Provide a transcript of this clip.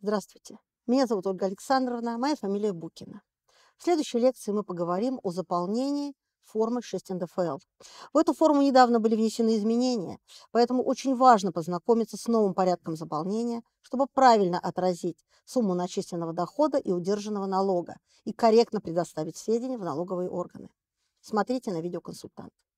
Здравствуйте, меня зовут Ольга Александровна, моя фамилия Букина. В следующей лекции мы поговорим о заполнении формы 6 НДФЛ. В эту форму недавно были внесены изменения, поэтому очень важно познакомиться с новым порядком заполнения, чтобы правильно отразить сумму начисленного дохода и удержанного налога и корректно предоставить сведения в налоговые органы. Смотрите на видеоконсультант.